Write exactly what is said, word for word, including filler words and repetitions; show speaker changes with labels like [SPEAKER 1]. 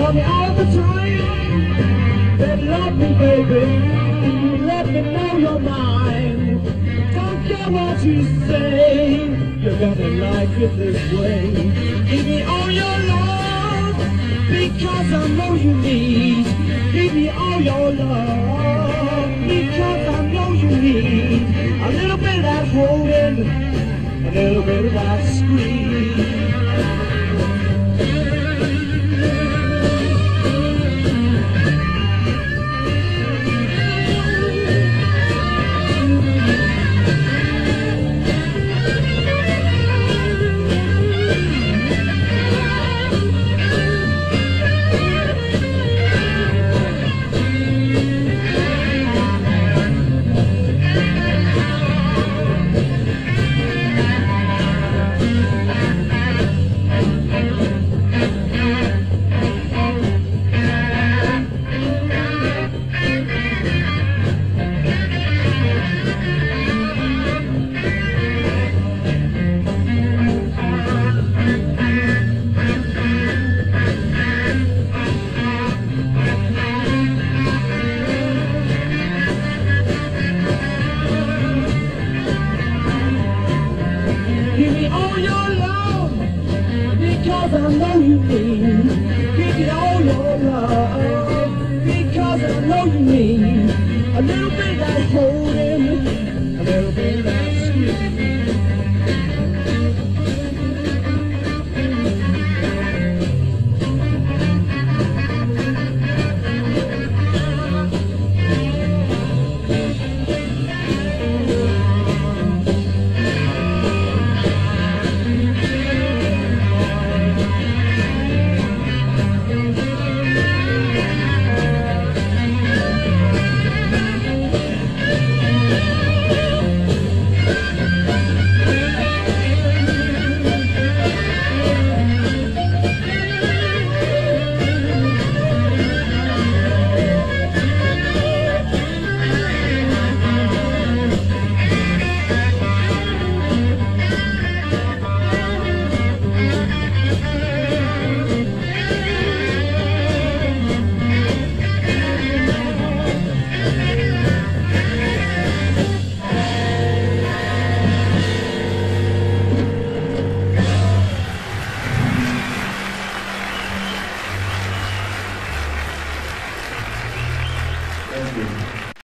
[SPEAKER 1] Tell me all the time that love me, baby. Let me know you're mine. Don't care what you say, you're gonna like it this way. Give me all your love, because I know you need. Give me all your love, because I know you need. A little bit of that holding, a little bit of that scream.